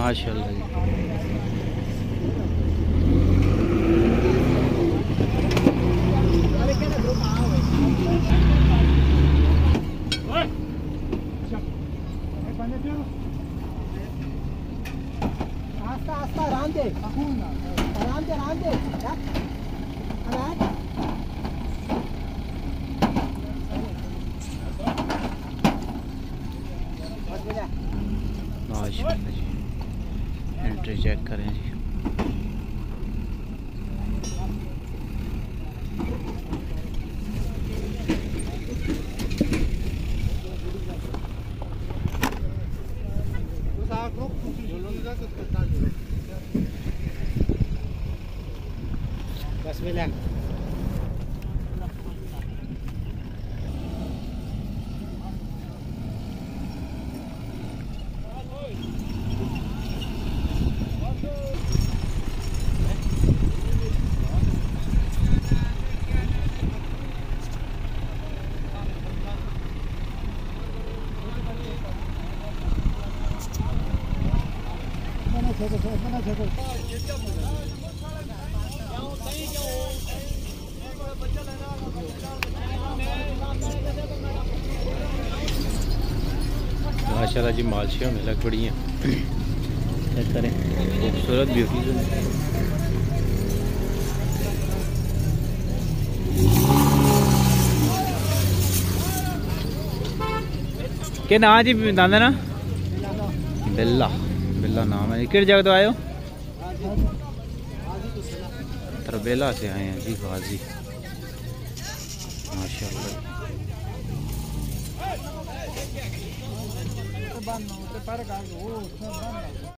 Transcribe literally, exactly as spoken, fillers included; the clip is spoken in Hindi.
माशाल्लाह जी। आस्ता आस्ता आराम दे आराम दे आराम दे माशाल्लाह जी। एंट्री चेक करें जी। बस मिला माशाल्लाह जी। मालशिया में लग पड़ी हैं। चेक करें खूबसूरत ब्यूटी के ना जी दादा ना बिल्ला बिल्ला नाम है जी। किस जगह तो आए हो? तरबेला से आए हैं जी गाजी। माशाल्लाह।